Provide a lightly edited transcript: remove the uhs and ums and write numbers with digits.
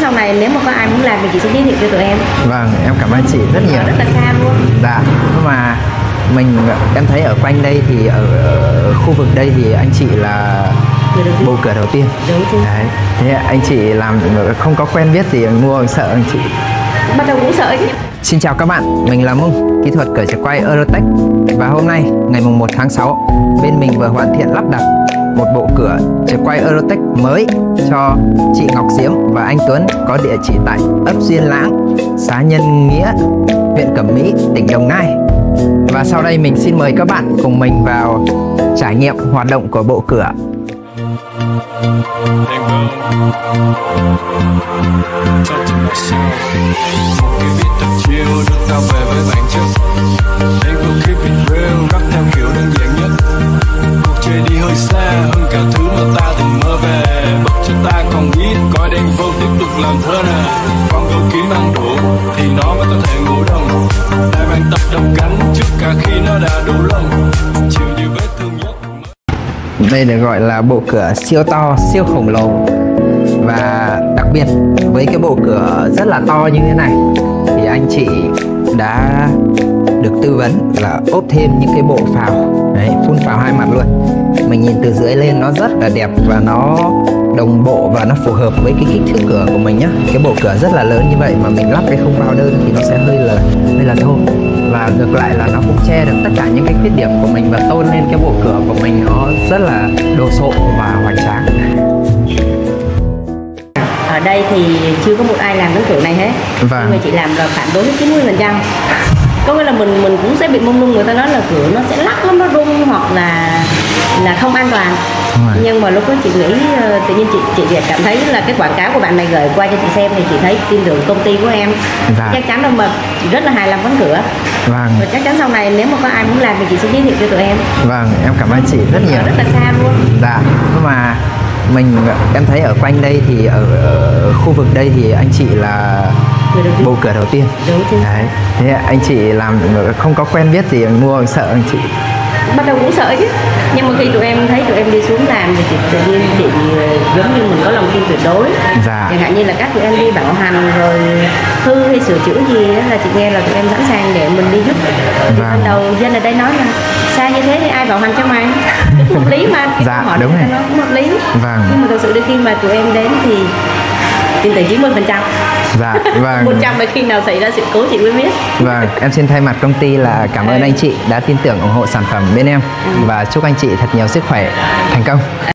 sau này nếu mà có ai muốn làm thì chị sẽ giới thiệu cho tụi em. Vâng, em cảm ơn chị rất nhiều. Rất là xa luôn. Dạ, nhưng mà em thấy ở quanh đây thì ở khu vực đây thì anh chị là bầu cửa đầu tiên. Đúng chứ. Đấy. Thế anh chị làm không có quen biết gì mua sợ anh chị. Bắt đầu cũng sợ chứ. Xin chào các bạn, mình là Mung, kỹ thuật cửa chìa quay Eurotech. Và hôm nay, ngày 1 tháng 6, bên mình vừa hoàn thiện lắp đặt một bộ cửa chìa quay Eurotech mới cho chị Ngọc Diễm và anh Tuấn, có địa chỉ tại ấp Duyên Lãng, xã Nhân Nghĩa, huyện Cẩm Mỹ, tỉnh Đồng Nai. Và sau đây mình xin mời các bạn cùng mình vào trải nghiệm hoạt động của bộ cửa. Đi hơi xa hơn cả thứ mà ta từng mơ về, bật cho ta còn biết coi đèn vô tiếp tục làm thơ nè. Con gấu kiếm ăn đủ thì nó mới có thể ngủ đông. Đại bàng tập đồng cánh trước cả khi nó đã đủ lông, chịu nhiều vết thương nhất. Đây được gọi là bộ cửa siêu to, siêu khổng lồ. Và đặc biệt với cái bộ cửa rất là to như thế này thì anh chị đã được tư vấn là ốp thêm những cái bộ phào. Đấy, phun phào hai mặt luôn. Mình nhìn từ dưới lên nó rất là đẹp và nó đồng bộ và nó phù hợp với cái kích thước cửa của mình nhá. Cái bộ cửa rất là lớn như vậy mà mình lắp cái không vào đơn thì nó sẽ hơi là thô. Và ngược lại là nó cũng che được tất cả những cái khuyết điểm của mình và tôn lên cái bộ cửa của mình nó rất là đồ sộ và hoành tráng. Ở đây thì chưa có một ai làm cái cửa này hết. Vâng. Nhưng mà chị làm là phản đối 90%. Có nghĩa là mình cũng sẽ bị mông lung, người ta nói là cửa nó sẽ lắc lắm, nó rung hoặc là không an toàn. Nhưng mà lúc đó chị nghĩ tự nhiên chị cảm thấy là cái quảng cáo của bạn này gửi qua cho chị xem thì chị thấy tin tưởng công ty của em. Chắc chắn đâu mà chị rất là hài lòng với cửa. Vâng. Và chắc chắn sau này nếu mà có ai muốn làm thì chị sẽ giới thiệu cho tụi em. Vâng, em cảm ơn chị rất nhiều. Rất là xa luôn. Dạ, nhưng mà em thấy ở quanh đây thì ở khu vực đây thì anh chị là bầu cửa đầu tiên. Đúng chứ. Đấy. Thế anh chị làm không có quen biết gì mua sợ anh chị. Bắt đầu cũng sợ chứ. Nhưng mà khi tụi em thấy tụi em đi xuống làm thì tự nhiên chị giống như mình có lòng tin tuyệt đối. Dạ. Chẳng hạn như là các tụi em đi bảo hành rồi hư hay sửa chữa gì đó là chị nghe là tụi em sẵn sàng để mình đi giúp. Thì ban đầu dân ở đây nói là xa như thế thì ai bảo hành cho mày? Cũng hợp lý mà. Dạ, đúng rồi. Nó cũng hợp lý. Vâng. Nhưng mà thực sự đến khi mà tụi em đến thì tin tưởng 90%. Dạ, vâng. 100 là khi nào xảy ra sự cố chị mới biết. Vâng, em xin thay mặt công ty là cảm ơn anh chị đã tin tưởng ủng hộ sản phẩm bên em và chúc anh chị thật nhiều sức khỏe, thành công.